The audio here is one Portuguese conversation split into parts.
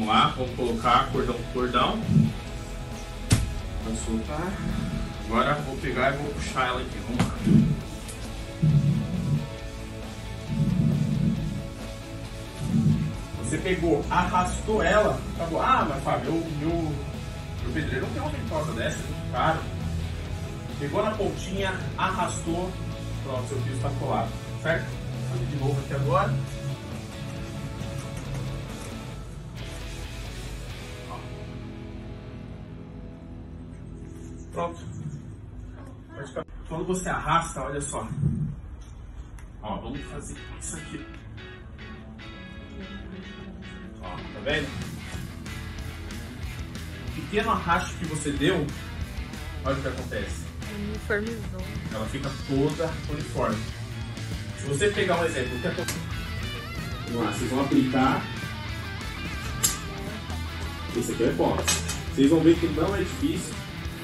Vamos lá, vamos colocar cordão por cordão. Vou soltar. Agora vou pegar e vou puxar ela aqui. Vamos lá. Você pegou, arrastou ela, acabou. Ah, mas Fábio, meu pedreiro não tem uma ventosa dessa, é muito caro. Pegou na pontinha, arrastou, pronto, seu piso está colado, certo? Vou fazer de novo aqui agora. Ó. Pronto. Pode ficar. Quando você arrasta, olha só. Ó, vamos fazer isso aqui. Ó, tá vendo? O pequeno arrasto que você deu, olha o que acontece. Uniformizou. Ela fica toda uniforme. Se você pegar um exemplo, vamos lá, vocês vão aplicar. Esse aqui é box. Vocês vão ver que não é difícil.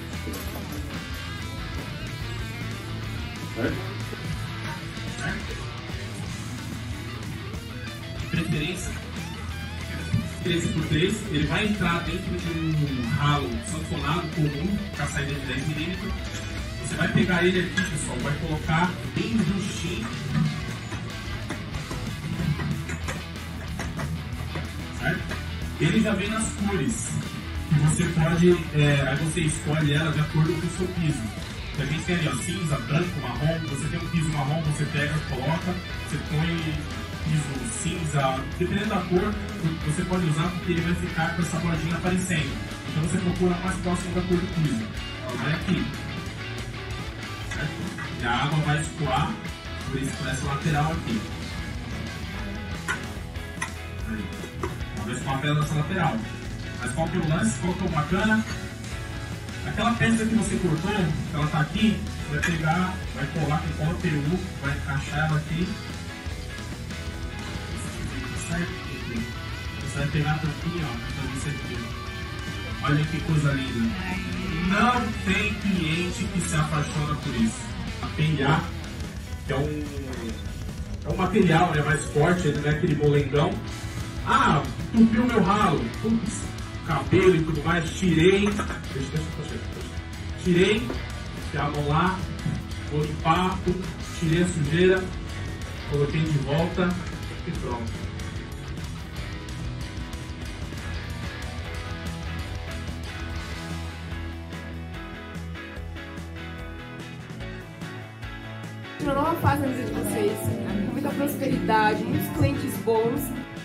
Certo? De preferência 13x3, ele vai entrar dentro de um ralo sanfonado comum com a saída de 10 mm. Você vai pegar ele aqui, pessoal, vai colocar bem justinho. Certo? Ele já vem nas cores, que você pode, aí você escolhe ela de acordo com o seu piso. A gente tem ali, ó, cinza, branco, marrom. Você tem um piso marrom, você pega, coloca, você põe piso cinza, dependendo da cor, você pode usar porque ele vai ficar com essa bordinha aparecendo. Então você procura mais próximo da cor do piso. Vai aqui. Certo? E a água vai escoar por essa lateral aqui. Aí. Vai escoar pela lateral. Mas qual que é o lance? Qual que é o bacana? Aquela peça que você cortou, ela tá aqui, você vai pegar, vai colar com cola PU, vai encaixar ela aqui. Você vai pegar a tampinha, ó, pra você ver. Olha que coisa linda. Não tem cliente que se apaixona por isso. A PIA, que é um material, né, mais forte, ele não é aquele molengão. Ah, entupiu meu ralo. Putz, cabelo e tudo mais, tirei. Tirei, a mão lá, vou limpar, tirei a sujeira, coloquei de volta e pronto. Uma nova fase na vida de vocês, muita prosperidade, muitos clientes bons.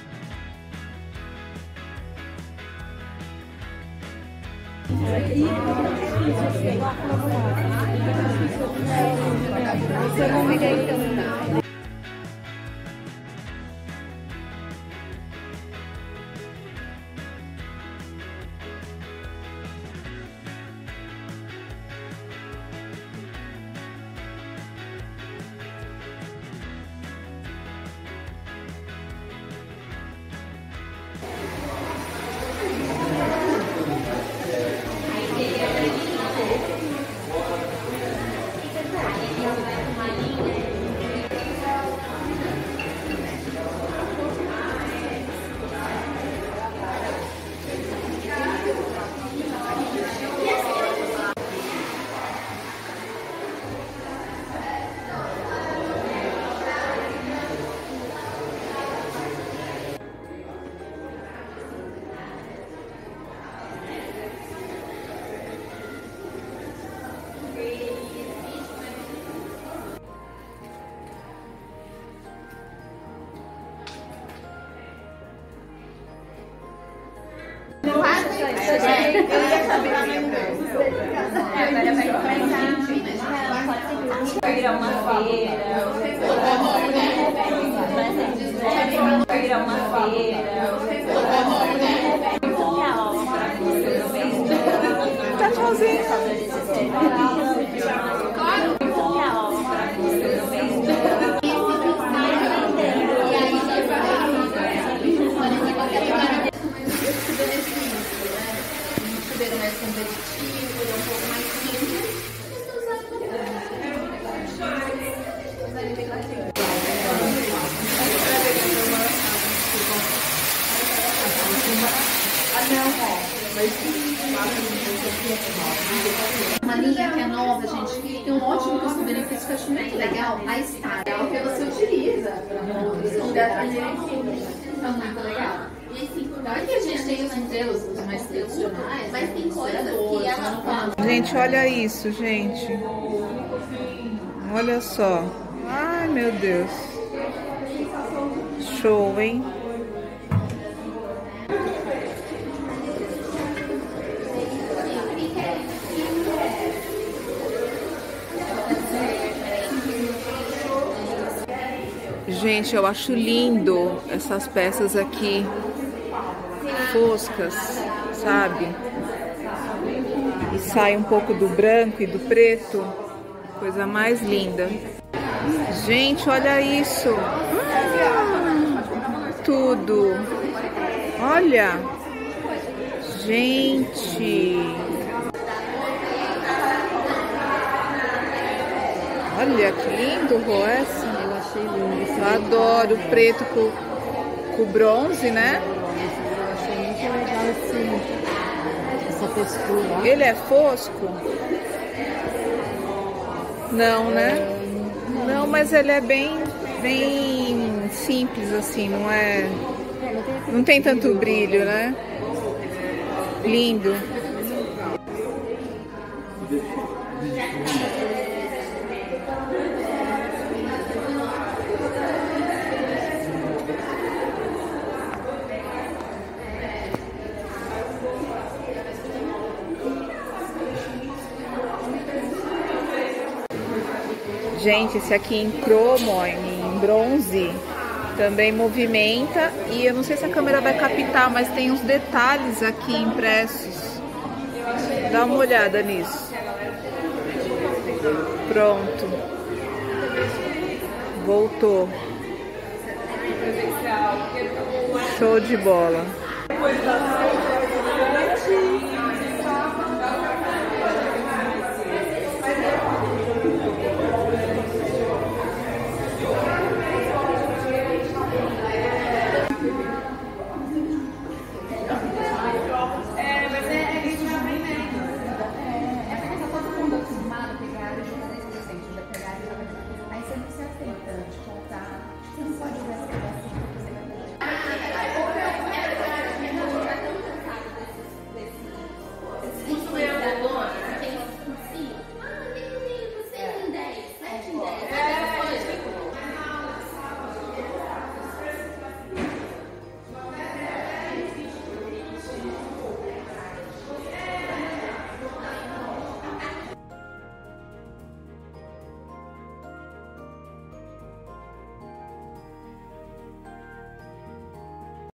Agora vai começar. Vai virar uma feira. Vai virar uma feira. Tá tchauzinho. Mais competitivo, ele é um pouco mais simples. Mas ele tem bastante. Uma linha que é nova, gente, tem um ótimo custo-benefício que eu acho muito legal. A Star, é o que você utiliza para outros é muito legal. E assim, aqui a gente tem os modelos mais tradicionais, mas tem coisas que ela fala. Gente, olha isso, gente. Olha só. Ai, meu Deus. Show, hein? Gente, eu acho lindo essas peças aqui, foscas, sabe? E sai um pouco do branco e do preto, coisa mais linda. Gente, olha isso! Tudo! Olha! Gente! Olha que lindo, Rô, essa. Achei lindo. Eu adoro o preto com bronze, né? Eu achei muito legal essa textura. Ele é fosco? Não, né? Não, mas ele é bem simples assim, não é? Não tem tanto brilho, né? Lindo. Gente, esse aqui em cromo, ó, em bronze, também movimenta. E eu não sei se a câmera vai captar, mas tem uns detalhes aqui impressos. Dá uma olhada nisso. Pronto. Voltou. Show de bola.